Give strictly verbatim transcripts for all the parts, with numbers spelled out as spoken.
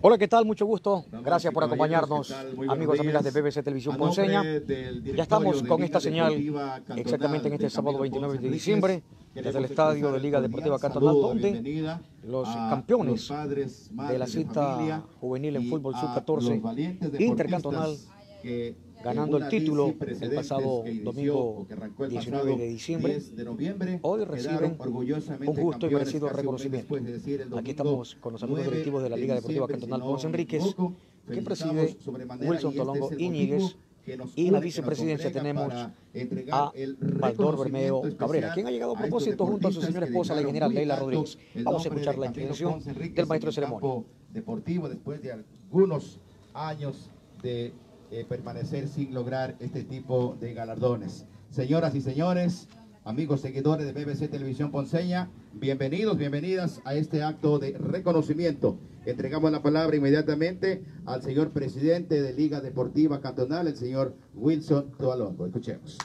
Hola, ¿qué tal? Mucho gusto. Gracias por acompañarnos, amigos y amigas de B B C Televisión Ponceña. Ya estamos con esta señal exactamente en este sábado veintinueve de diciembre, desde el estadio de Liga Deportiva Cantonal, donde los campeones de la cita juvenil en fútbol sub catorce intercantonal, ganando el título el pasado domingo diecinueve de diciembre, hoy reciben un justo y merecido reconocimiento. Aquí estamos con los amigos directivos de la Liga Deportiva Cantonal Ponce Enríquez, que preside Wilson Tolongo Íñiguez, y en la vicepresidencia tenemos a Baldor Bermeo Cabrera, quien ha llegado a propósito junto a su señora esposa, la general Leila Rodríguez. Vamos a escuchar la intervención del maestro de ceremonia. Deportivo después de algunos años de eh, permanecer sin lograr este tipo de galardones. Señoras y señores, amigos seguidores de B B C Televisión Ponceña, bienvenidos, bienvenidas a este acto de reconocimiento. Entregamos la palabra inmediatamente al señor presidente de Liga Deportiva Cantonal, el señor Wilson Tolongo. Escuchemos.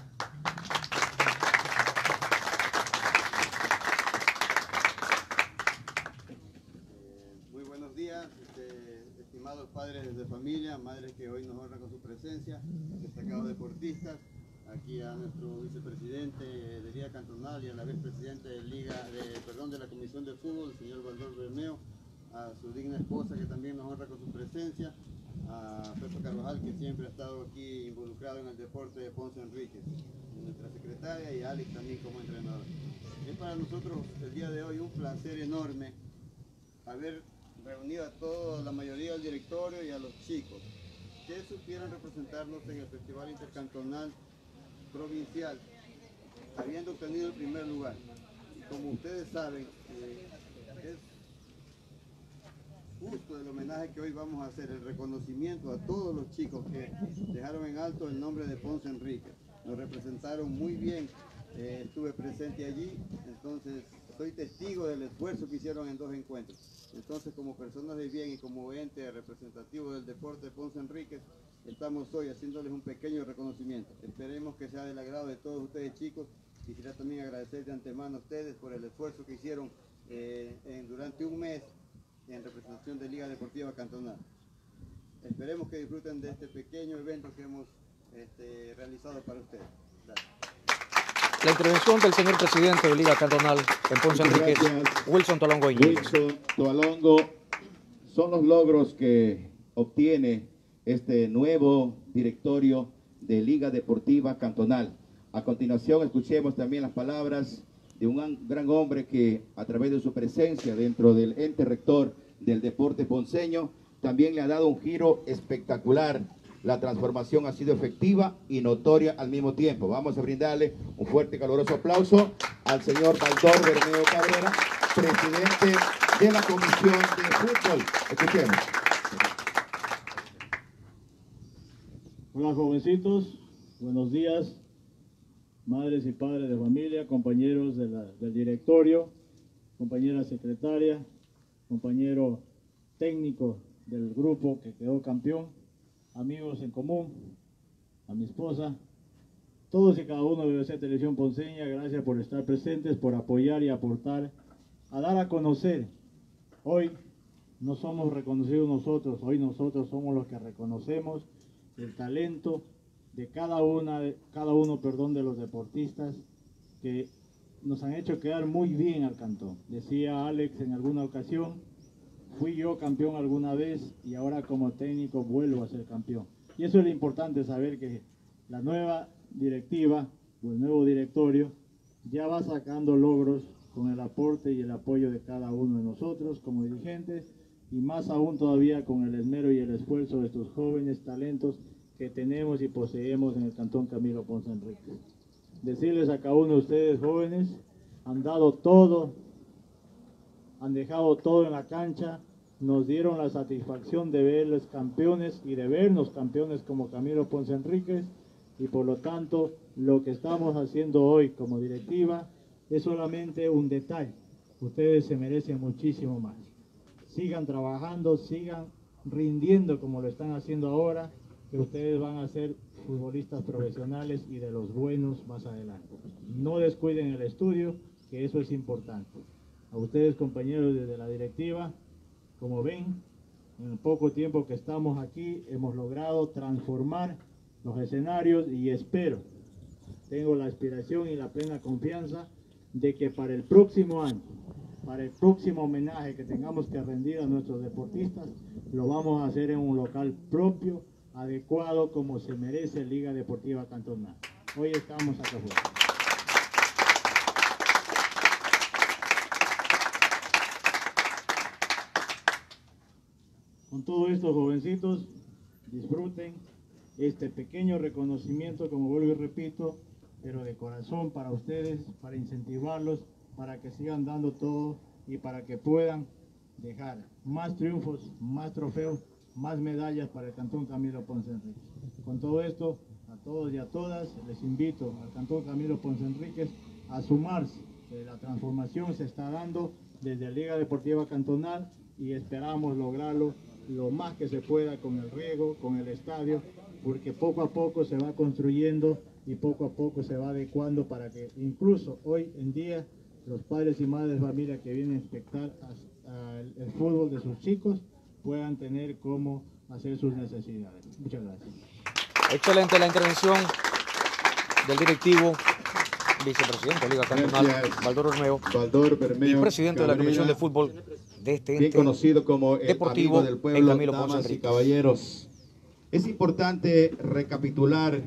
Muy buenos días, este, estimados padres de familia, madres que hoy nos honran con su presencia, destacados deportistas. Aquí a nuestro vicepresidente de Liga Cantonal y a la vicepresidente de Liga, de, perdón, de la Comisión de Fútbol, el señor Baldor Bermeo, a su digna esposa que también nos honra con su presencia, a Pepe Carvajal, que siempre ha estado aquí involucrado en el deporte de Ponce Enríquez, nuestra secretaria, y a Alex también como entrenador. Es para nosotros el día de hoy un placer enorme haber reunido a toda la mayoría del directorio y a los chicos que supieran representarnos en el Festival Intercantonal Provincial, habiendo obtenido el primer lugar. Y como ustedes saben, eh, es justo el homenaje que hoy vamos a hacer, el reconocimiento a todos los chicos que dejaron en alto el nombre de Ponce Enríquez. Nos representaron muy bien, eh, estuve presente allí, entonces soy testigo del esfuerzo que hicieron en dos encuentros. Entonces, como personas de bien y como ente representativo del deporte de Ponce Enríquez, estamos hoy haciéndoles un pequeño reconocimiento. Esperemos que sea del agrado de todos ustedes, chicos. Quisiera también agradecer de antemano a ustedes por el esfuerzo que hicieron eh, en, durante un mes en representación de Liga Deportiva Cantonal. Esperemos que disfruten de este pequeño evento que hemos este, realizado para ustedes. Gracias. La intervención del señor presidente de Liga Cantonal en Ponce Enríquez, Wilson Tolongo Íñiguez. Wilson Tolongo, son los logros que obtiene este nuevo directorio de Liga Deportiva Cantonal. A continuación escuchemos también las palabras de un gran hombre que a través de su presencia dentro del ente rector del deporte ponceño también le ha dado un giro espectacular. La transformación ha sido efectiva y notoria al mismo tiempo. Vamos a brindarle un fuerte y caluroso aplauso al señor Baldor Bermeo Cabrera, presidente de la Comisión de Fútbol. Escuchemos. Hola jovencitos, buenos días, madres y padres de familia, compañeros de la, del directorio, compañera secretaria, compañero técnico del grupo que quedó campeón, amigos en común, a mi esposa, todos y cada uno de B B C Televisión Ponceña, gracias por estar presentes, por apoyar y aportar, a dar a conocer. Hoy no somos reconocidos nosotros, hoy nosotros somos los que reconocemos el talento de cada una, de, cada uno, perdón, de los deportistas que nos han hecho quedar muy bien al cantón. Decía Alex en alguna ocasión, fui yo campeón alguna vez y ahora como técnico vuelvo a ser campeón. Y eso es lo importante, saber que la nueva directiva o el nuevo directorio ya va sacando logros con el aporte y el apoyo de cada uno de nosotros como dirigentes, y más aún todavía con el esmero y el esfuerzo de estos jóvenes talentos que tenemos y poseemos en el Cantón Camilo Ponce Enríquez. Decirles a cada uno de ustedes jóvenes, han dado todo, han dejado todo en la cancha, nos dieron la satisfacción de verlos campeones y de vernos campeones como Camilo Ponce Enríquez, y por lo tanto lo que estamos haciendo hoy como directiva es solamente un detalle. Ustedes se merecen muchísimo más. Sigan trabajando, sigan rindiendo como lo están haciendo ahora, que ustedes van a ser futbolistas profesionales y de los buenos más adelante. No descuiden el estudio, que eso es importante. A ustedes, compañeros desde la directiva, como ven, En el poco tiempo que estamos aquí hemos logrado transformar los escenarios y espero, tengo la aspiración y la plena confianza de que para el próximo año, para el próximo homenaje que tengamos que rendir a nuestros deportistas, lo vamos a hacer en un local propio, adecuado como se merece Liga Deportiva Cantonal. Hoy estamos acá afuera. Con todo esto, jovencitos, disfruten este pequeño reconocimiento, como vuelvo y repito, pero de corazón para ustedes, para incentivarlos, para que sigan dando todo y para que puedan dejar más triunfos, más trofeos, más medallas para el Cantón Camilo Ponce Enríquez. Con todo esto, a todos y a todas, les invito al Cantón Camilo Ponce Enríquez a sumarse, que la transformación se está dando desde Liga Deportiva Cantonal y esperamos lograrlo lo más que se pueda con el riego, con el estadio, porque poco a poco se va construyendo y poco a poco se va adecuando para que incluso hoy en día los padres y madres de familia que vienen a espectar a, a el, el fútbol de sus chicos puedan tener cómo hacer sus necesidades. Muchas gracias. Excelente la intervención del directivo, vicepresidente de Liga Cantonal, Baldor Bermeo, Baldor Bermeo y presidente Cabrera, de la Comisión de Fútbol de este bien ente conocido como el deportivo, amigo del en pueblo, Camilo Ponce damas y Enríquez. caballeros. Es importante recapitular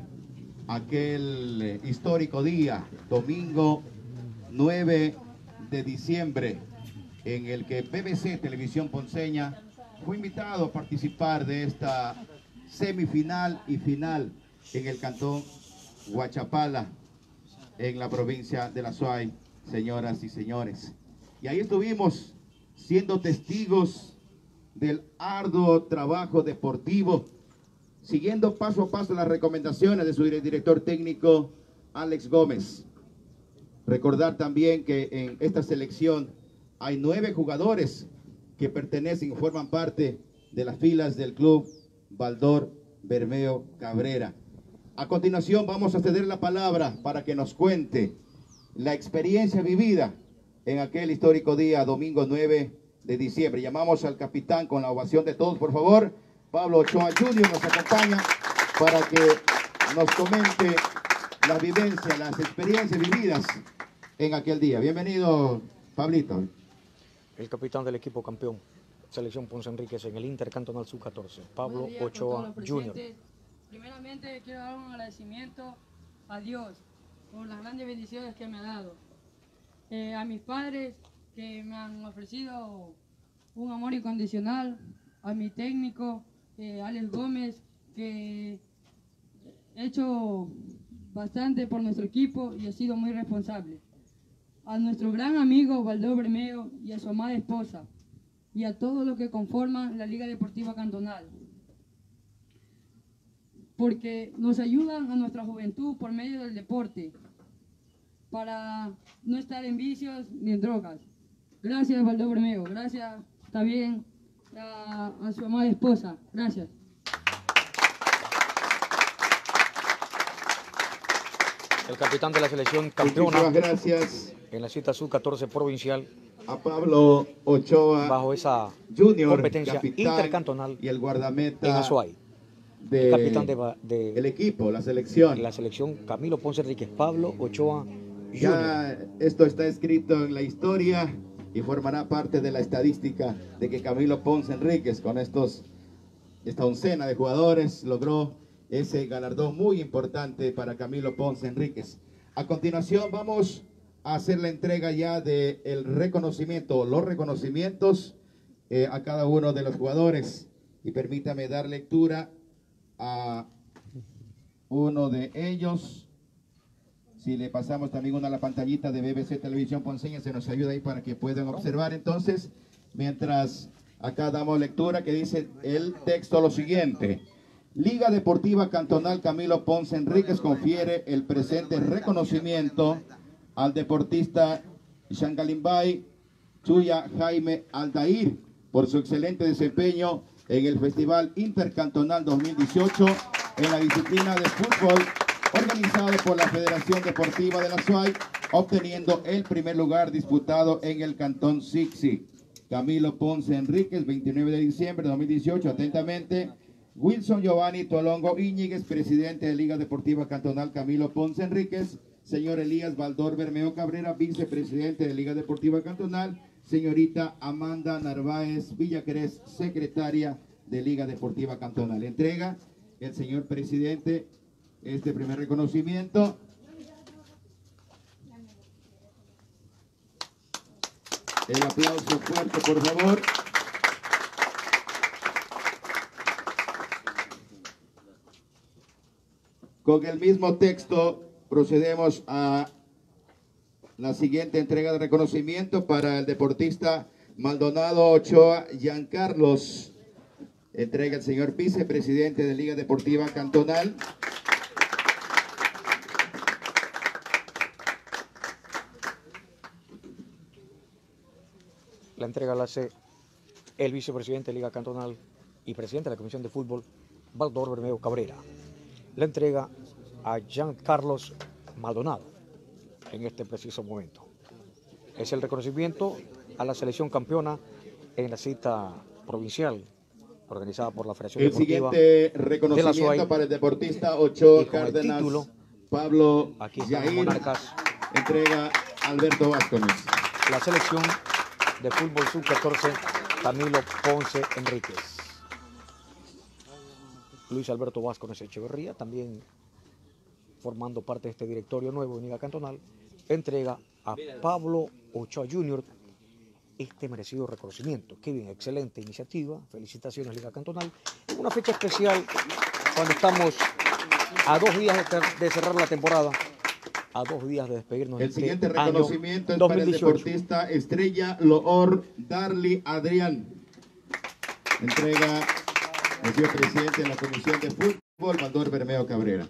aquel eh, histórico día, domingo nueve de diciembre, en el que B B C Televisión Ponceña fue invitado a participar de esta semifinal y final en el cantón Huachapala, en la provincia de La Suay, señoras y señores. Y ahí estuvimos siendo testigos del arduo trabajo deportivo, siguiendo paso a paso las recomendaciones de su director técnico, Alex Gómez. Recordar también que en esta selección hay nueve jugadores que pertenecen y forman parte de las filas del club Baldor Bermeo Cabrera. A continuación vamos a ceder la palabra para que nos cuente la experiencia vivida en aquel histórico día, domingo nueve de diciembre. Llamamos al capitán con la ovación de todos, por favor. Pablo Ochoa junior nos acompaña para que nos comente la vivencia, las experiencias vividas en aquel día. Bienvenido, Pablito. El capitán del equipo campeón, Selección Ponce Enríquez en el Intercantonal sub catorce, Pablo Buenos días con Ochoa todos los junior presentes. Primeramente quiero dar un agradecimiento a Dios por las grandes bendiciones que me ha dado. Eh, a mis padres que me han ofrecido un amor incondicional, a mi técnico, eh, Alex Gómez, que he hecho bastante por nuestro equipo y ha sido muy responsable. A nuestro gran amigo Baldor Bermeo y a su amada esposa, y a todos los que conforman la Liga Deportiva Cantonal, porque nos ayudan a nuestra juventud por medio del deporte, para no estar en vicios ni en drogas. Gracias, Baldor Bermeo. Gracias también a, a su amada esposa. Gracias. El capitán de la selección campeona Muchísimas gracias en la cita sub catorce provincial, a Pablo Ochoa bajo esa Junior, competencia capitán, intercantonal y el en guardameta Azuay. de, El capitán de, ba- de el equipo, la selección. la selección Camilo Ponce Enríquez, Pablo Ochoa junior Ya esto está escrito en la historia y formará parte de la estadística de que Camilo Ponce Enríquez, con estos esta oncena de jugadores, logró ese galardón muy importante para Camilo Ponce Enríquez. A continuación vamos a hacer la entrega ya del reconocimiento, los reconocimientos eh, a cada uno de los jugadores. Y permítame dar lectura a uno de ellos. Si le pasamos también una a la pantallita de B B C Televisión Ponceña, se nos ayuda ahí para que puedan observar entonces, mientras acá damos lectura, que dice el texto lo siguiente. Liga Deportiva Cantonal Camilo Ponce Enríquez confiere el presente reconocimiento al deportista Xangalimbay Chuya Jaime Aldair por su excelente desempeño en el Festival Intercantonal dos mil dieciocho en la disciplina de fútbol organizado por la Federación Deportiva de La Suay, obteniendo el primer lugar disputado en el Cantón Sixi. Camilo Ponce Enríquez, veintinueve de diciembre de dos mil dieciocho, atentamente. Wilson Giovanni Tolongo Íñiguez, presidente de Liga Deportiva Cantonal Camilo Ponce Enríquez. Señor Elías Baldor Bermeo Cabrera, vicepresidente de Liga Deportiva Cantonal. Señorita Amanda Narváez Villacrés, secretaria de Liga Deportiva Cantonal. Entrega el señor presidente este primer reconocimiento. El aplauso fuerte, por favor. Con el mismo texto procedemos a la siguiente entrega de reconocimiento para el deportista Maldonado Ochoa Giancarlos. Entrega el señor vicepresidente de Liga Deportiva Cantonal. La entrega la hace el vicepresidente de Liga Cantonal y presidente de la Comisión de Fútbol, Baldor Bermeo Cabrera. La entrega a Jean Carlos Maldonado en este preciso momento. Es el reconocimiento a la selección campeona en la cita provincial organizada por la Federación El Deportiva siguiente reconocimiento de la para el deportista Ochoa y con el Cárdenas título, Pablo aquí están los Yair. monarcas. Entrega Alberto Vázquez. La selección de fútbol sub catorce, Camilo Ponce Enríquez. Luis Alberto Vázquez Echeverría, también formando parte de este directorio nuevo de Liga Cantonal, entrega a Pablo Ochoa junior este merecido reconocimiento. Qué bien, excelente iniciativa. Felicitaciones, Liga Cantonal. Una fecha especial cuando estamos a dos días de, de cerrar la temporada, a dos días de despedirnos. El de siguiente este reconocimiento año es dos para mil el dieciocho. deportista Estrella Loor Darly Adrián. Entrega el señor presidente de la Comisión de Fútbol, Baldor Bermeo Cabrera.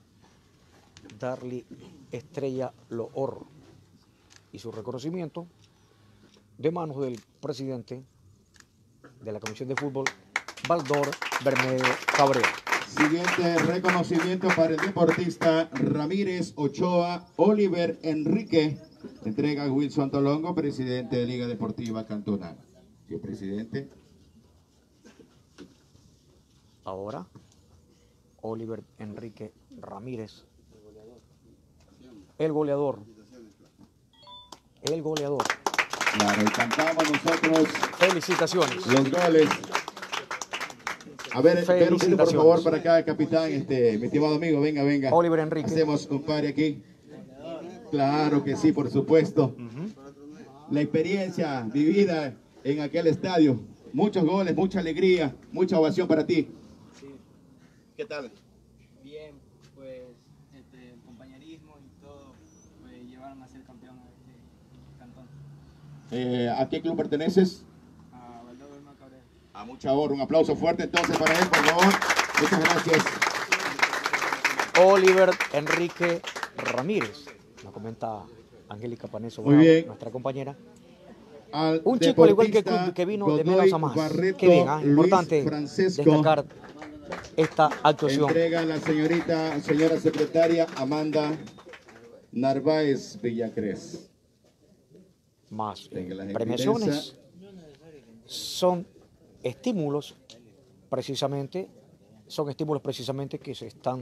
Darly Estrella Loor y su reconocimiento de manos del presidente de la Comisión de Fútbol, Baldor Bermeo Cabrera. Siguiente reconocimiento para el deportista Ramírez Ochoa Oliver Enrique. Entrega a Wilson Tolongo, presidente de Liga Deportiva Cantonal. Señor presidente. Ahora, Oliver Enrique Ramírez, el goleador, el goleador. Claro, y cantamos nosotros Felicitaciones. los goles. A ver, ven usted, por Felicitaciones. favor, para acá, capitán, este, mi estimado amigo, venga, venga. Oliver Enrique. Hacemos un par aquí. Claro que sí, por supuesto. La experiencia vivida en aquel estadio. Muchos goles, mucha alegría, mucha ovación para ti. ¿Qué tal? Bien, pues este, el compañerismo y todo pues, llevaron a ser campeón a este cantón. Eh, ¿A qué club perteneces? A Baldor Bermeo Cabrera. A mucha honra. Un aplauso fuerte entonces para él, por favor. Muchas gracias. Oliver Enrique Ramírez, nos comenta Angélica Paneso, Muy bien. nuestra compañera. Al Un chico al igual que, deportista que vino de Godoy menos a más. Barreto Qué bien, ¿ah? Luis Importante Francesco. destacar esta actuación. Entrega a la señorita, señora secretaria Amanda Narváez Villacrés. Más eh, Tenga la premiaciones son estímulos precisamente, son estímulos precisamente que se están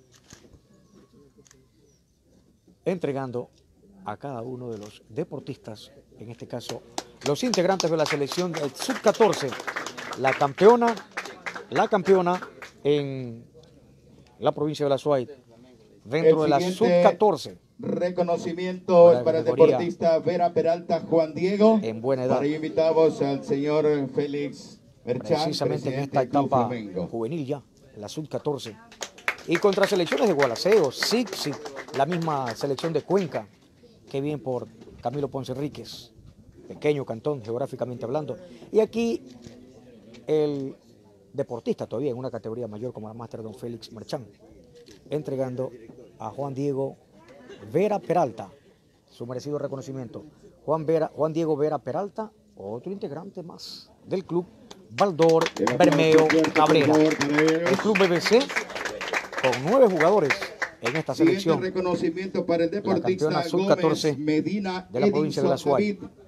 entregando a cada uno de los deportistas, en este caso los integrantes de la selección del sub catorce, la campeona, la campeona en la provincia de la Suay, dentro de la sub catorce. Reconocimiento Buena para el categoría. deportista Vera Peralta Juan Diego. En buena edad. Para ello invitamos al señor Félix Merchán, Precisamente en presidente esta del Club etapa Flamengo. juvenil ya, la sub catorce. Y contra selecciones de Gualaceo, Sixi, la misma selección de Cuenca. Qué bien por Camilo Ponce Enríquez, pequeño cantón geográficamente hablando. Y aquí el deportista todavía en una categoría mayor como la máster don Félix Merchán, entregando a Juan Diego Vera Peralta su merecido reconocimiento. Juan, Vera, Juan Diego Vera Peralta, otro integrante más del club Baldor El Bermeo aplauso fuerte, Cabrera. por favor, para ellos. El club B B C con nueve jugadores en esta Siguiente selección. reconocimiento para el deportista campeona sub catorce Gómez Medina de la provincia de la Edinson Suay. David.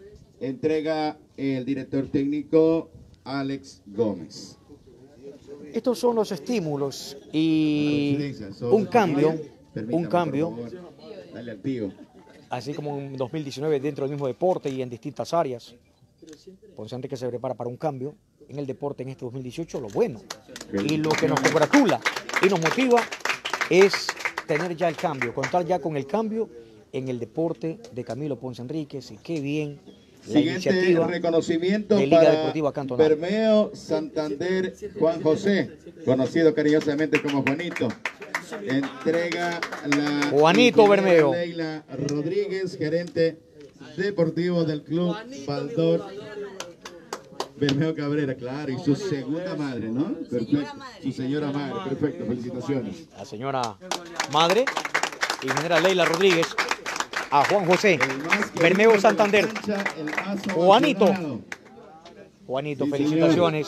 entrega el director técnico Alex Gómez. Estos son los estímulos y un cambio, un cambio, dale al tío. Así como en dos mil diecinueve dentro del mismo deporte y en distintas áreas. Ponce Enrique se prepara para un cambio en el deporte en este dos mil dieciocho, lo bueno. Y lo que nos congratula y nos motiva es tener ya el cambio, contar ya con el cambio en el deporte de Camilo Ponce Enríquez, y qué bien la Siguiente iniciativa reconocimiento de Liga para Deportiva Cantonal. Bermeo Santander Juan José, conocido cariñosamente como Juanito. Entrega la Juanito Bermeo. Leila Rodríguez, gerente deportivo del club Baldor Bermeo Cabrera, claro, y su segunda madre, ¿no? Perfecto. Su señora madre, perfecto, felicitaciones. La señora madre, ingeniera Leila Rodríguez, a Juan José, Bermeo Santander. Juanito. Juanito, Sí, felicitaciones.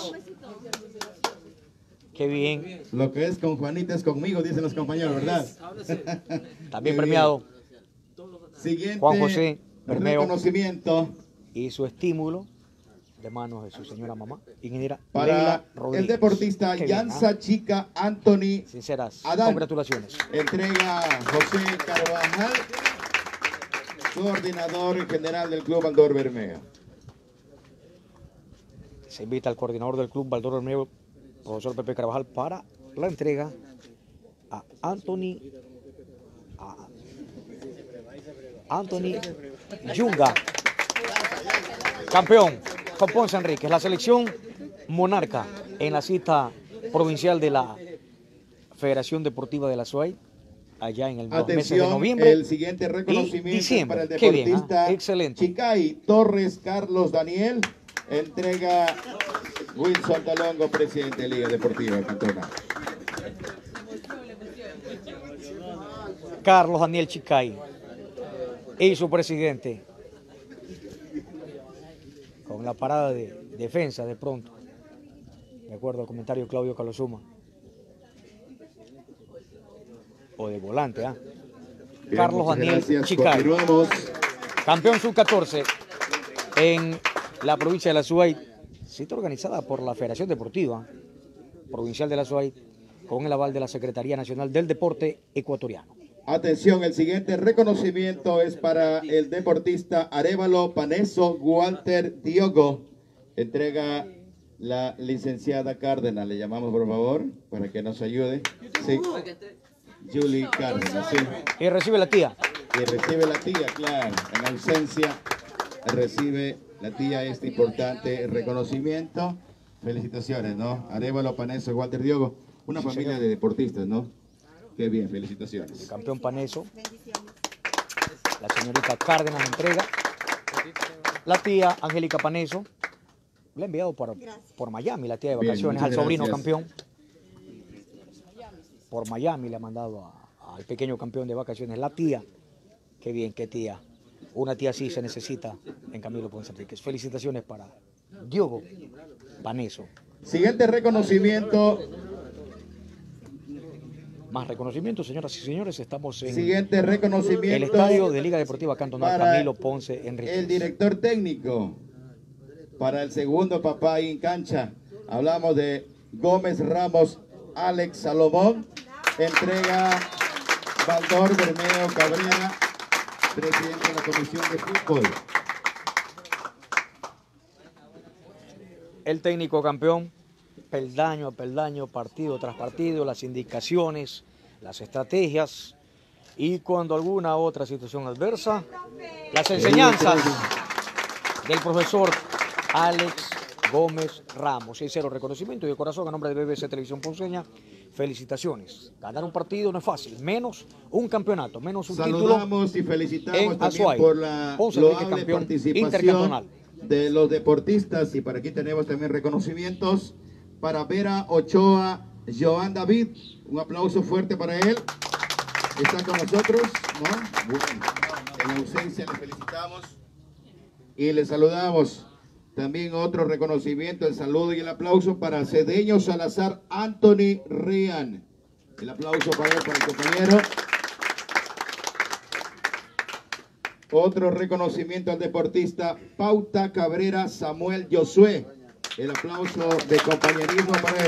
Qué bien. Lo que es con Juanita es conmigo, dicen los compañeros, ¿verdad? También Qué premiado bien. Siguiente Juan José Bermeo reconocimiento y su estímulo de manos de su señora mamá, ingeniera para Leila Rodríguez. el deportista Qué bien, Yanza ¿ah? Chica Anthony Sinceras Adán. congratulaciones. Entrega José Carvajal, coordinador general del Club Baldor Bermeo. Se invita al coordinador del club Baldor Bermeo, profesor Pepe Carvajal, para la entrega a Anthony a Anthony Yunga, campeón con Ponce Enríquez, la selección monarca en la cita provincial de la Federación Deportiva de la SUAY, allá en el mes de Atención, noviembre el siguiente y reconocimiento diciembre. para el Qué bien, deportista ¿ah? Excelente. Chicay Torres Carlos Daniel. Entrega Wilson Talongo, presidente de Liga Deportiva Cantonal. Carlos Daniel Chicay y su presidente, con la parada de defensa de pronto, de acuerdo al comentario de Claudio Calosuma, o de volante, ¿ah? Bien, Carlos muchas Daniel gracias. Chicay, Continuamos. campeón sub catorce en la provincia de la SUAY, cita organizada por la Federación Deportiva Provincial de la SUAY, con el aval de la Secretaría Nacional del Deporte Ecuatoriano. Atención, el siguiente reconocimiento es para el deportista Arévalo Paneso Walter Diogo. Entrega la licenciada Cárdenas. Le llamamos, por favor, para que nos ayude. Sí. Julie Cárdenas, sí. Y recibe la tía. Y recibe la tía, claro. En ausencia, recibe la tía este importante reconocimiento. Felicitaciones, ¿no? Arévalo Paneso Walter Diogo. Una Sí, familia señor. de deportistas, ¿no? Qué bien, felicitaciones. El campeón Paneso, la señorita Cárdenas entrega, la tía Angélica Paneso, le ha enviado por, por Miami, la tía de Bien, vacaciones, muchas al sobrino gracias. campeón. Por Miami le ha mandado a- al pequeño campeón de vacaciones, la tía. Qué bien, qué tía. Una tía así se necesita en Camilo Ponce Enríquez. Felicitaciones para Diogo Paneso. Siguiente reconocimiento. Más reconocimiento, señoras y señores, estamos en Siguiente reconocimiento. el estadio de Liga Deportiva Cantonal para Camilo Ponce Enríquez. el director técnico. Para el segundo papá ahí en cancha. Hablamos de Gómez Ramos Alex Salomón. Entrega Baldor Bermeo Cabrera, presidente de la Comisión de Fútbol. El técnico campeón, peldaño a peldaño, partido tras partido, las indicaciones, las estrategias y cuando alguna otra situación adversa, las enseñanzas del profesor Alex Gómez Ramos. Sincero reconocimiento y de corazón a nombre de B B C Televisión Ponceña. Felicitaciones. Ganar un partido no es fácil, menos un campeonato, menos un Saludamos título y felicitamos en también Azuay. por la Ponce Enríquez, loable campeón participación intercantonal. de los deportistas. Y por aquí tenemos también reconocimientos para Vera Ochoa, Joan David. Un aplauso fuerte para él. Está con nosotros, ¿no? Bueno, en ausencia le felicitamos y le saludamos. También otro reconocimiento, el saludo y el aplauso para Cedeño Salazar Anthony Rian. El aplauso para él, para el compañero. Otro reconocimiento al deportista Pauta Cabrera Samuel Josué. El aplauso de compañerismo para él.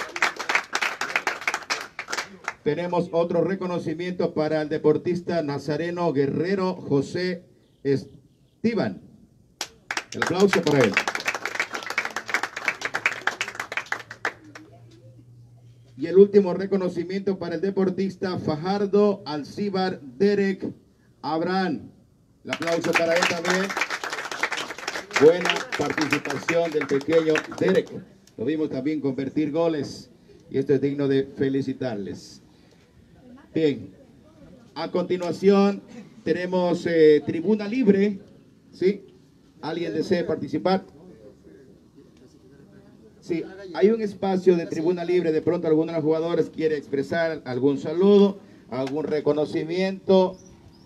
Tenemos otro reconocimiento para el deportista nazareno Guerrero José Esteban. El aplauso para él. Y el último reconocimiento para el deportista Fajardo Alcíbar Derek Abraham. El aplauso para él también. Buena participación del pequeño Derek. Lo vimos también convertir goles y esto es digno de felicitarles. Bien, a continuación tenemos eh, tribuna libre. ¿Sí? ¿Alguien desea participar? Sí, hay un espacio de tribuna libre. De pronto alguno de los jugadores quiere expresar algún saludo, algún reconocimiento.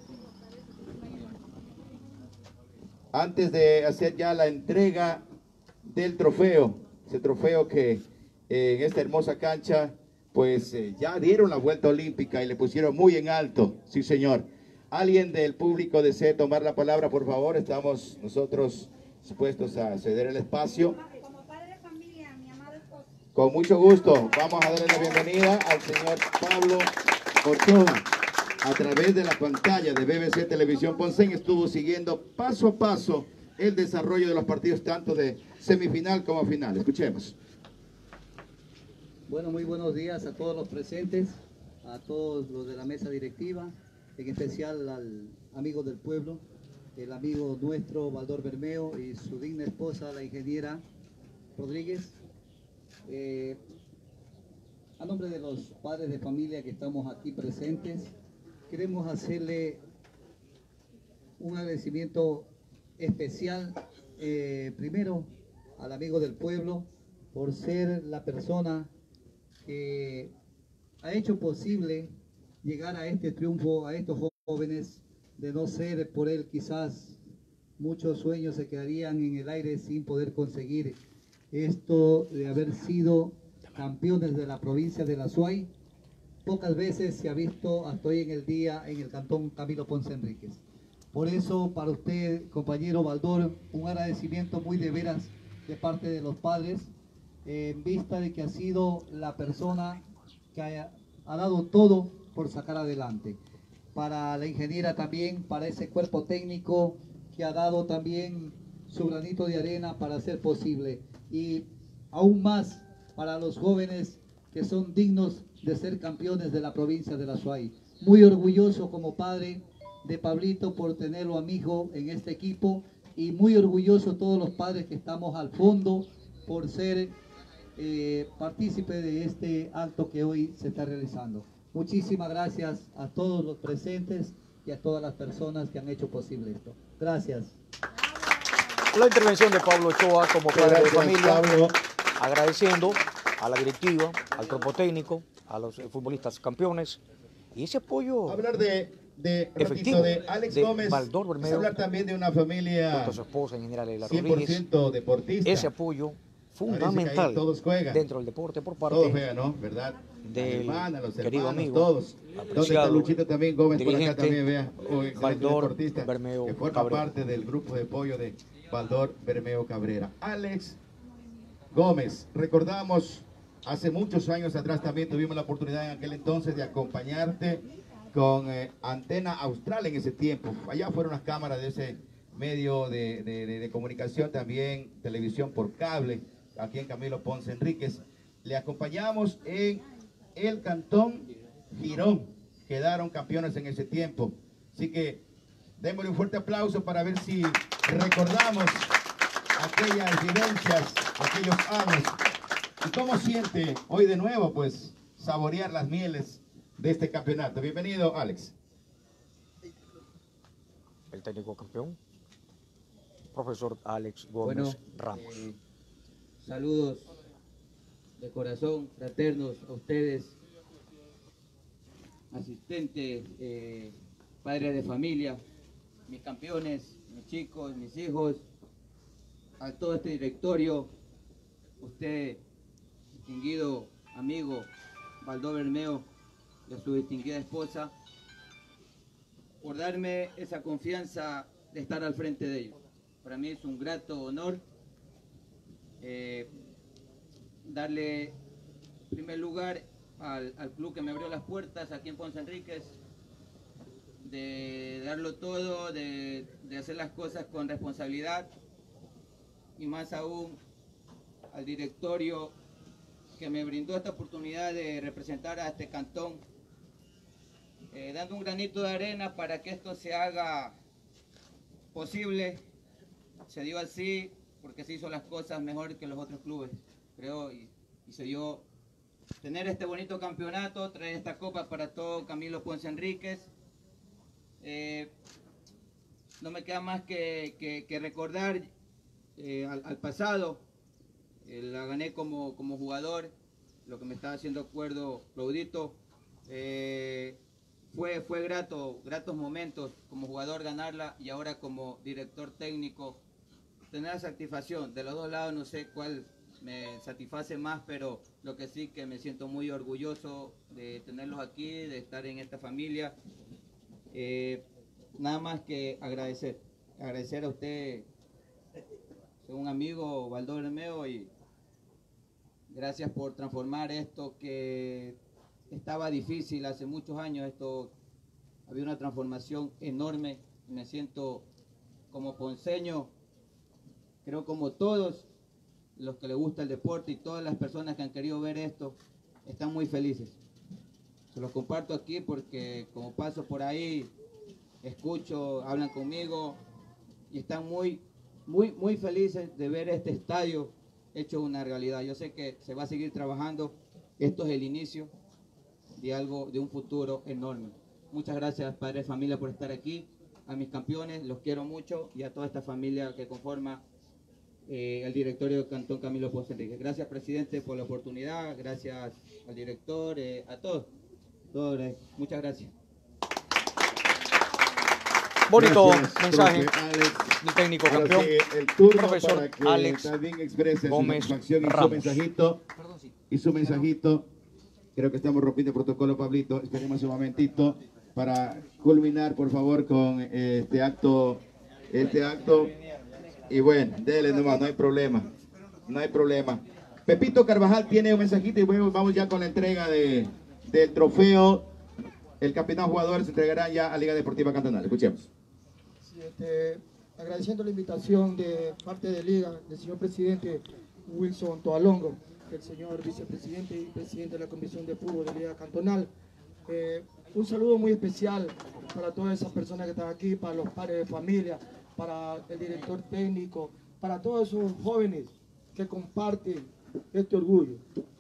Antes de hacer ya la entrega del trofeo, ese trofeo que eh, en esta hermosa cancha, pues eh, ya dieron la vuelta olímpica y le pusieron muy en alto, sí señor. ¿Alguien del público desea tomar la palabra, por favor? Estamos nosotros dispuestos a ceder el espacio. Como padre de familia, mi amado esposo. Con mucho gusto, vamos a darle la bienvenida al señor Pablo Ochoa. A través de la pantalla de B B C Televisión Ponceña estuvo siguiendo paso a paso el desarrollo de los partidos tanto de semifinal como final. Escuchemos. Bueno, muy buenos días a todos los presentes, a todos los de la mesa directiva, en especial al amigo del pueblo, el amigo nuestro Baldor Bermeo y su digna esposa, la ingeniera Rodríguez. Eh, a nombre de los padres de familia que estamos aquí presentes, queremos hacerle un agradecimiento especial, eh, primero al amigo del pueblo, por ser la persona que ha hecho posible llegar a este triunfo, a estos jóvenes. De no ser por él, quizás muchos sueños se quedarían en el aire sin poder conseguir esto de haber sido campeones de la provincia de La Suay. Pocas veces se ha visto hasta hoy en el día en el cantón Camilo Ponce Enríquez. Por eso, para usted, compañero Baldor, un agradecimiento muy de veras de parte de los padres, eh, en vista de que ha sido la persona que ha, ha dado todo por sacar adelante. Para la ingeniera también, para ese cuerpo técnico que ha dado también su granito de arena para hacer posible. Y aún más para los jóvenes que son dignos de ser campeones de la provincia de La Suay. Muy orgulloso como padre de Pablito por tenerlo a mi hijo en este equipo y muy orgulloso todos los padres que estamos al fondo por ser eh, partícipe de este acto que hoy se está realizando. Muchísimas gracias a todos los presentes y a todas las personas que han hecho posible esto. Gracias. La intervención de Pablo Ochoa como padre de familia, Pablo. agradeciendo a la directiva, al cuerpo técnico, a los futbolistas campeones y ese apoyo Hablar de, de, efectivo repito, de Alex de Gómez, Baldor es Bermeo, hablar también de una familia junto a su esposa en general Leila cien por Rodríguez, ciento deportista. ese apoyo Parece fundamental que ahí todos juegan. dentro del deporte por parte Todos juegan, ¿no? ¿Verdad? del Las hermanas, los querido hermanos, amigo, todos. ¿Dónde está apreciado Luchito también Gómez por acá dirigente, también, vea? Oh, excelente Baldor deportista, Bermeo que forma Cabrera. parte del grupo de apoyo de Baldor Bermeo Cabrera. Alex Gómez, recordamos hace muchos años atrás también tuvimos la oportunidad en aquel entonces de acompañarte con eh, Antena Austral en ese tiempo. Allá fueron las cámaras de ese medio de, de, de, de comunicación, también televisión por cable, aquí en Camilo Ponce Enríquez. Le acompañamos en el Cantón Girón, quedaron campeones en ese tiempo. Así que démosle un fuerte aplauso para ver si recordamos aquellas vivencias, aquellos años. ¿Y cómo siente hoy de nuevo, pues, saborear las mieles de este campeonato? Bienvenido, Alex. el técnico campeón, profesor Alex Gómez Bueno, Ramos. eh, saludos de corazón, fraternos a ustedes, asistentes, eh, padres de familia, mis campeones, mis chicos, mis hijos, a todo este directorio, usted, distinguido amigo Baldor Bermeo, y a su distinguida esposa. por darme esa confianza de estar al frente de ellos. Para mí es un grato honor eh, darle en primer lugar al, al club que me abrió las puertas aquí en Ponce Enríquez, de darlo todo, de, de hacer las cosas con responsabilidad, y más aún al directorio que me brindó esta oportunidad de representar a este cantón, eh, dando un granito de arena para que esto se haga posible. Se dio así porque se hizo las cosas mejor que los otros clubes, creo, y, y se dio tener este bonito campeonato, traer esta copa para todo Camilo Ponce Enríquez. Eh, no me queda más que, que, que recordar eh, al, al pasado. Eh, la gané como, como jugador, lo que me estaba haciendo acuerdo Claudito. Eh, fue, fue grato, gratos momentos como jugador ganarla, y ahora como director técnico tener la satisfacción de los dos lados. No sé cuál me satisface más, pero lo que sí que me siento muy orgulloso de tenerlos aquí, de estar en esta familia. Eh, nada más que agradecer, agradecer a usted, un amigo, Baldo Bermeo, y gracias por transformar esto que estaba difícil hace muchos años. Esto había una transformación enorme. Me siento como ponceño, creo como todos los que les gusta el deporte y todas las personas que han querido ver esto, están muy felices. Se los comparto aquí porque como paso por ahí, escucho, hablan conmigo y están muy, muy, muy felices de ver este estadio hecho una realidad. Yo sé que se va a seguir trabajando. Esto es el inicio de algo, de un futuro enorme. Muchas gracias, padre de familia, por estar aquí. A mis campeones, los quiero mucho, y a toda esta familia que conforma eh, el directorio de Cantón Camilo Ponce Enríquez. Gracias, presidente, por la oportunidad. Gracias al director, eh, a todos. todos eh, muchas gracias. Bonito Gracias, mensaje Alex. del técnico Ahora campeón, sí, el turno profesor para que Alex también exprese Gómez su satisfacción y su Ramos. mensajito. Y su mensajito. Creo que estamos rompiendo el protocolo, Pablito. Esperemos un momentito para culminar, por favor, con eh, este acto. Este acto. Y bueno, dele nomás, no hay problema. No hay problema. Pepito Carvajal tiene un mensajito y luego vamos ya con la entrega de, del trofeo. El capitán jugador se entregará ya a Liga Deportiva Cantonal. Escuchemos. Sí, este, agradeciendo la invitación de parte de Liga, del señor presidente Wilson Toalongo, el señor vicepresidente y presidente de la Comisión de Fútbol de Liga Cantonal. Eh, un saludo muy especial para todas esas personas que están aquí, para los padres de familia, para el director técnico, para todos esos jóvenes que comparten este orgullo.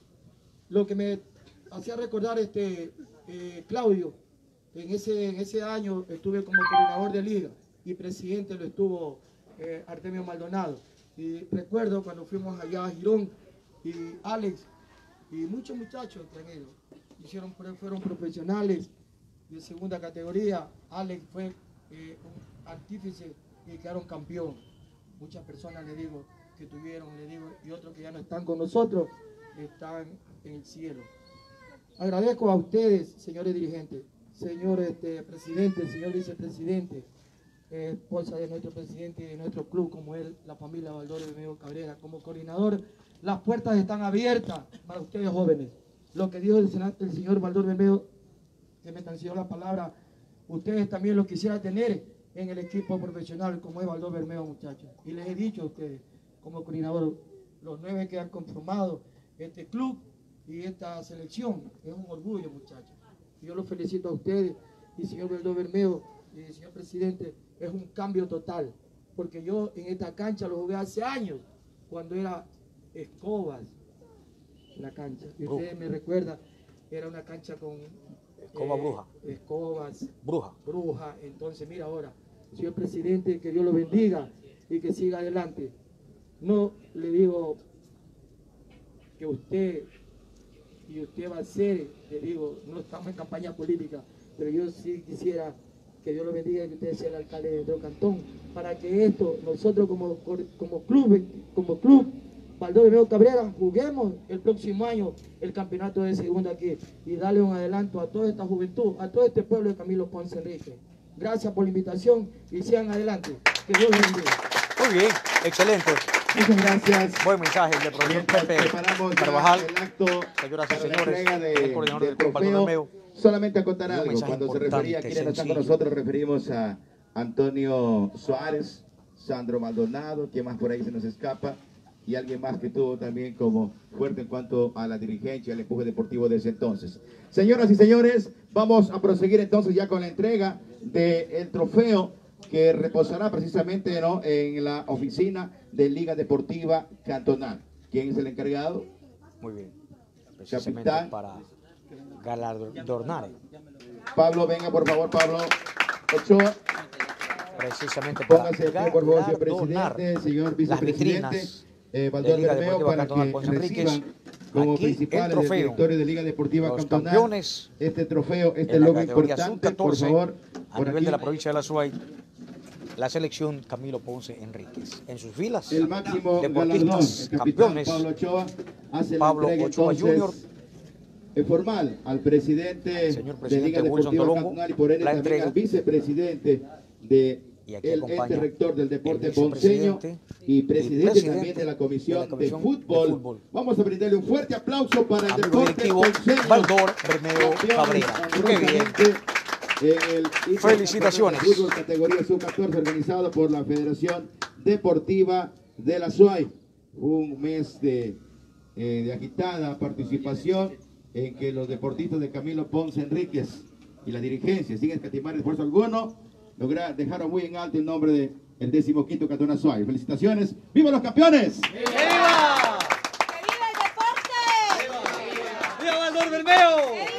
Lo que me hacía recordar este eh, Claudio, en ese, en ese año estuve como coordinador de liga y presidente lo estuvo eh, Artemio Maldonado. Y recuerdo cuando fuimos allá a Girón, y Alex y muchos muchachos extranjeros hicieron, fueron profesionales de segunda categoría. Alex fue eh, un artífice y quedaron campeón. Muchas personas, le digo, que tuvieron, le digo, y otros que ya no están con nosotros, están en el cielo. Agradezco a ustedes, señores dirigentes, señor este, presidente, señor vicepresidente, eh, esposa de nuestro presidente y de nuestro club, como él, la familia Baldo Bermeo Cabrera, como coordinador. Las puertas están abiertas para ustedes jóvenes. Lo que dijo el, el señor Baldo Bermeo, que me transmitió la palabra, ustedes también lo quisiera tener en el equipo profesional como es Baldo Bermeo, muchachos. Y les he dicho a ustedes, como coordinador, los nueve que han conformado este club y esta selección, es un orgullo, muchachos. Y yo los felicito a ustedes, y señor Baldo Bermeo, y señor presidente, es un cambio total. Porque yo en esta cancha lo jugué hace años, cuando era escobas la cancha, y ustedes me recuerdan, era una cancha con escoba eh, bruja, escobas, bruja, bruja. Entonces mira ahora, señor presidente, que Dios lo bendiga y que siga adelante. No le digo que usted y usted va a ser, le digo, no estamos en campaña política, pero yo sí quisiera que Dios lo bendiga y que usted sea el alcalde de nuestro cantón, para que esto, nosotros como, como club, como club Baldo Bermeo Cabrera, juguemos el próximo año el campeonato de segunda aquí y darle un adelanto a toda esta juventud, a todo este pueblo de Camilo Ponce Enríquez. Gracias por la invitación y sigan adelante. Que Dios los bendiga. Muy bien, excelente. Muchas gracias. Buen mensaje del profesor Mientras Pepe preparamos Carvajal. el acto Señoras y para la señores, entrega de- el coordinador del del club, Baldur trofeo, Bermeo. solamente acotar Y un algo. mensaje Cuando se refería a importante, quienes no están con sencillo. nosotros, referimos a Antonio Suárez, Sandro Maldonado, quien más por ahí se nos escapa, y alguien más que tuvo también como fuerte en cuanto a la dirigencia, el empuje deportivo de ese entonces. Señoras y señores, vamos a proseguir entonces ya con la entrega del trofeo que reposará precisamente, ¿no?, en la oficina de Liga Deportiva Cantonal. ¿Quién es el encargado? Muy bien. Precisamente Capitán. para galardonar. Pablo, venga por favor, Pablo Ochoa. Precisamente para Póngase de pie, por favor, señor galardonar presidente, señor las vicepresidente, vitrinas eh, de Baldur Liga Bermeo, Deportiva para Cantonal que Ponce Enríquez. reciban como Aquí el principales del trofeo. directorio de Liga Deportiva Los Cantonal campeones este trofeo, este en la logo categoría importante, sub por catorce, favor, a por nivel aquí. de la provincia de la Suay, la selección Camilo Ponce Enríquez. En sus filas, El máximo galardón, deportistas, el capitán campeones, Pablo Ochoa hace la Pablo entrega Ochoa entonces Junior, eh, formal al presidente, señor de presidente Liga Wilson Deportiva Tolongo, Cantonal y por ende la también entrega. al vicepresidente de Y aquí el acompaña ente rector del deporte el ponceño vicepresidente y presidente, presidente también de la comisión de de, la comisión fútbol. de fútbol. Vamos a brindarle un fuerte aplauso para el amigo deporte directivo ponceño. Baldur Bermeo Campeones Cabrera. Qué bien. honrosamente en el Felicitaciones. de fútbol categoría sub catorce organizado por la Federación Deportiva de la Suay. Un mes de, eh, de agitada participación en que los deportistas de Camilo Ponce Enríquez y la dirigencia sin escatimar esfuerzo alguno lograron dejaron muy en alto el nombre de el decimoquinto Cantón Azuay. Felicitaciones. ¡Viva los campeones! ¡Viva el deporte! ¡Viva Baldur Bermeo!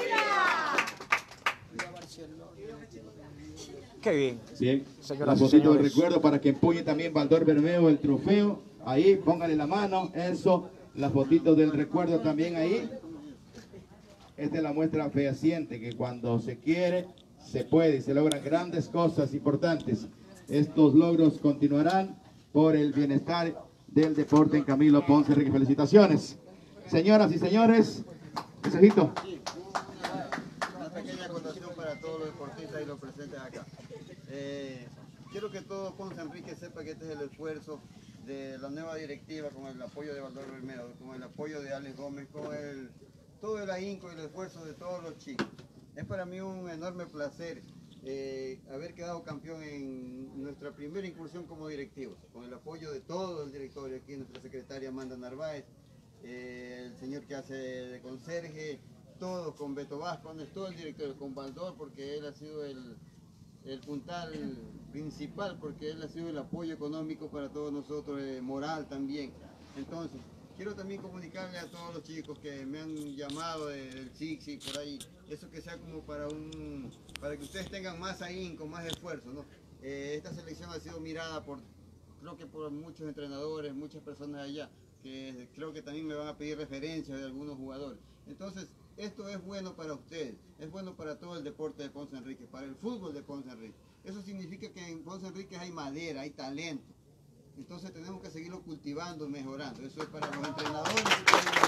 Qué bien. Bien, Señoras la y fotito de señores. recuerdo para que empuñe también Baldur Bermeo el trofeo. Ahí, póngale la mano, eso, la fotito del recuerdo también ahí. Esta es la muestra fehaciente que cuando se quiere, se puede y se logran grandes cosas importantes. Estos logros continuarán por el bienestar del deporte en Camilo Ponce Enríquez. Felicitaciones. Señoras y señores, mensajito. Una pequeña acotación para todos los deportistas y los presentes acá. Eh, quiero que todo Ponce Enríquez sepa que este es el esfuerzo de la nueva directiva con el apoyo de Baldur Bermeo, con el apoyo de Alex Gómez, con el, todo el ahínco y el esfuerzo de todos los chicos. Es para mí un enorme placer eh, haber quedado campeón en nuestra primera incursión como directivos, con el apoyo de todo el directorio, aquí nuestra secretaria Amanda Narváez, eh, el señor que hace de conserje, todos con Beto Vázquez, todo el directorio, con Baldur, porque él ha sido el, el puntal principal, porque él ha sido el apoyo económico para todos nosotros, eh, moral también. Entonces, quiero también comunicarle a todos los chicos que me han llamado del Sixi por ahí, eso que sea como para un, para que ustedes tengan más ahínco, más esfuerzo, ¿no? Eh, esta selección ha sido mirada por, creo que por muchos entrenadores, muchas personas allá, que creo que también me van a pedir referencias de algunos jugadores. Entonces, esto es bueno para ustedes, es bueno para todo el deporte de Ponce Enríquez, para el fútbol de Ponce Enríquez. Eso significa que en Ponce Enríquez hay madera, hay talento. Entonces tenemos que seguirlo cultivando y mejorando. Eso es para los entrenadores y para los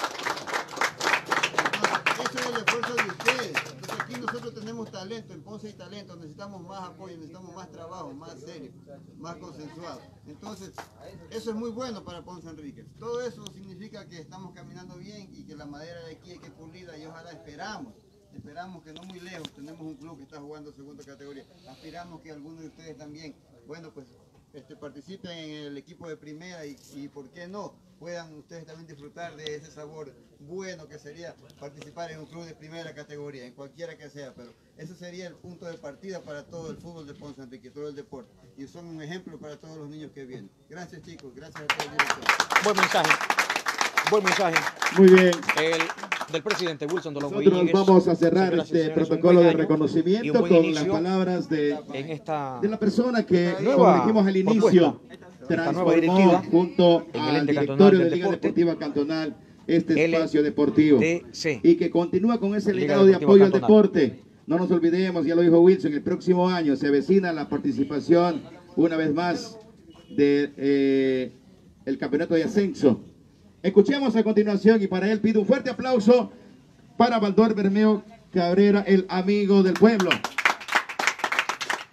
jugadores. Entonces, eso es el esfuerzo de ustedes. Entonces aquí nosotros tenemos talento, en Ponce hay talento, necesitamos más apoyo, necesitamos más trabajo, más serio, más consensuado. Entonces, eso es muy bueno para Ponce Enríquez. Todo eso significa que estamos caminando bien y que la madera de aquí hay que pulirla y ojalá esperamos. Esperamos que no muy lejos, tenemos un club que está jugando segunda categoría. Aspiramos que algunos de ustedes también, bueno, pues este, participen en el equipo de primera y, y por qué no, puedan ustedes también disfrutar de ese sabor bueno que sería participar en un club de primera categoría, en cualquiera que sea, pero ese sería el punto de partida para todo el fútbol de Ponce Enríquez, todo el deporte. Y son un ejemplo para todos los niños que vienen. Gracias chicos, gracias a todo el director. Buen mensaje. Buen mensaje. Muy bien. El del presidente Wilson Tolongo Nosotros Íñiguez. vamos a cerrar Señoras y este señores, un protocolo buen de año y reconocimiento un buen con inicio las palabras de, en esta de la persona que, nueva como dijimos al inicio, esta nueva transformó directiva junto en el al ente cantonal directorio de del Liga deporte, Deportiva Cantonal este L espacio deportivo D C. y que continúa con ese Liga legado de Deportiva apoyo al Cantonal. deporte. No nos olvidemos, ya lo dijo Wilson, el próximo año se avecina la participación una vez más de eh, el campeonato de ascenso. Escuchemos a continuación y para él pido un fuerte aplauso para Baldur Bermeo Cabrera, el amigo del pueblo.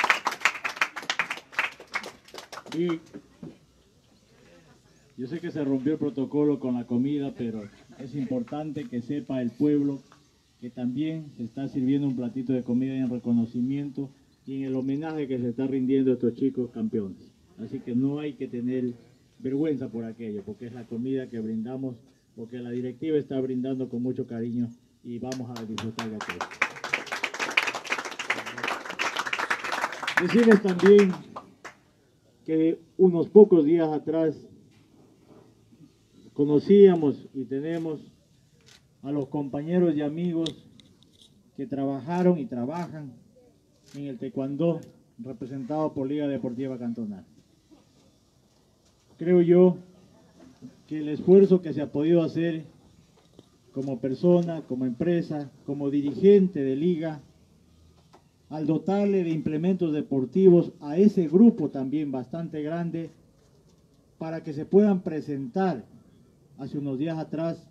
Y yo sé que se rompió el protocolo con la comida, pero es importante que sepa el pueblo que también se está sirviendo un platito de comida en reconocimiento y en el homenaje que se está rindiendo a estos chicos campeones. Así que no hay que tener vergüenza por aquello, porque es la comida que brindamos, porque la directiva está brindando con mucho cariño y vamos a disfrutar de aquello. Decirles también que unos pocos días atrás conocíamos y tenemos a los compañeros y amigos que trabajaron y trabajan en el taekwondo representado por Liga Deportiva Cantonal. Creo yo que el esfuerzo que se ha podido hacer como persona, como empresa, como dirigente de liga, al dotarle de implementos deportivos a ese grupo también bastante grande, para que se puedan presentar hace unos días atrás,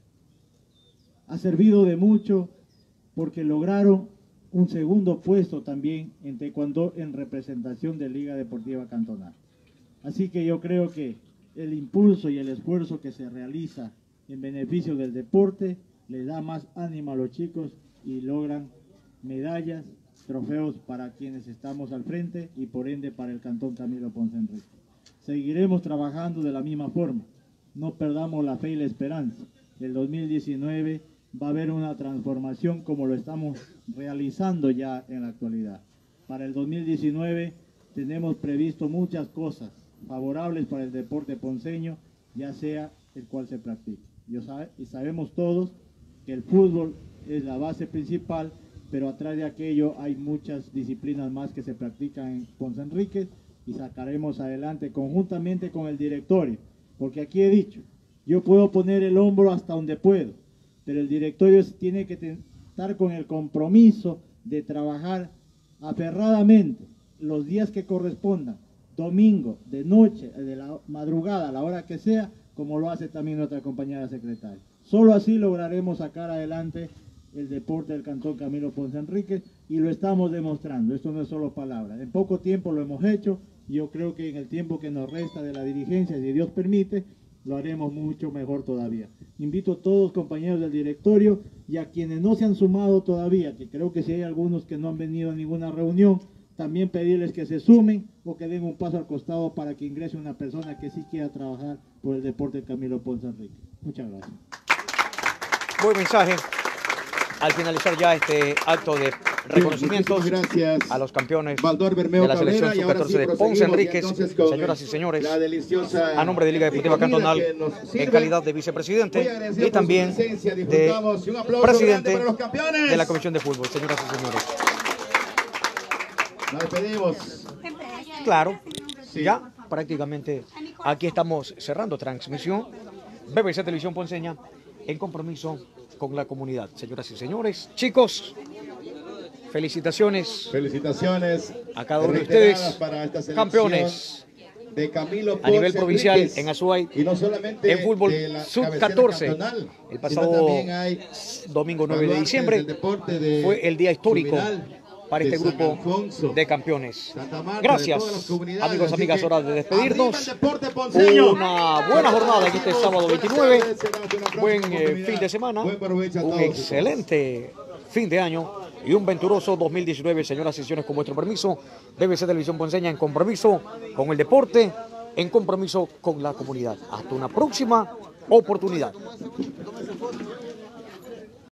ha servido de mucho porque lograron un segundo puesto también en taekwondo en representación de Liga Deportiva Cantonal. Así que yo creo que el impulso y el esfuerzo que se realiza en beneficio del deporte le da más ánimo a los chicos y logran medallas, trofeos para quienes estamos al frente y por ende para el Cantón Camilo Ponce Enríquez. Seguiremos trabajando de la misma forma, no perdamos la fe y la esperanza. El dos mil diecinueve va a haber una transformación como lo estamos realizando ya en la actualidad. Para el dos mil diecinueve tenemos previsto muchas cosas favorables para el deporte ponceño, ya sea el cual se practique. Yo sabe, y sabemos todos que el fútbol es la base principal, pero atrás de aquello hay muchas disciplinas más que se practican en Ponce Enríquez y sacaremos adelante conjuntamente con el directorio, porque aquí he dicho, yo puedo poner el hombro hasta donde puedo, pero el directorio tiene que estar con el compromiso de trabajar aferradamente los días que correspondan, domingo, de noche, de la madrugada, a la hora que sea, como lo hace también nuestra compañera secretaria. Solo así lograremos sacar adelante el deporte del Cantón Camilo Ponce Enríquez y lo estamos demostrando. Esto no es solo palabras. En poco tiempo lo hemos hecho y yo creo que en el tiempo que nos resta de la dirigencia, si Dios permite, lo haremos mucho mejor todavía. Invito a todos compañeros del directorio y a quienes no se han sumado todavía, que creo que si hay algunos que no han venido a ninguna reunión, también pedirles que se sumen o que den un paso al costado para que ingrese una persona que sí quiera trabajar por el deporte del Camilo Ponce Enríquez. Muchas gracias. Buen mensaje. Al finalizar ya este acto de reconocimiento a los campeones de la selección sub catorce de Ponce Enríquez, señoras y señores, a nombre de Liga Deportiva Cantonal, en calidad de vicepresidente y también de presidente de la Comisión de Fútbol, señoras y señores. Nos despedimos. Claro, ya prácticamente aquí estamos cerrando transmisión B B C Televisión Ponceña en compromiso con la comunidad. Señoras y señores, chicos, felicitaciones. Felicitaciones a cada uno de ustedes, para esta campeones de Camilo Ponce a nivel provincial Enríquez, en Azuay, y no solamente en fútbol sub catorce. Cantonal, el pasado domingo nueve de diciembre de fue el día histórico para este grupo de campeones. Gracias, amigos, amigas, hora de despedirnos. Una buena jornada en este sábado veintinueve. Buen eh, fin de semana, un excelente fin de año y un venturoso dos mil diecinueve, señoras y señores, con vuestro permiso. B B C Televisión Ponceña en compromiso con el deporte, en compromiso con la comunidad. Hasta una próxima oportunidad.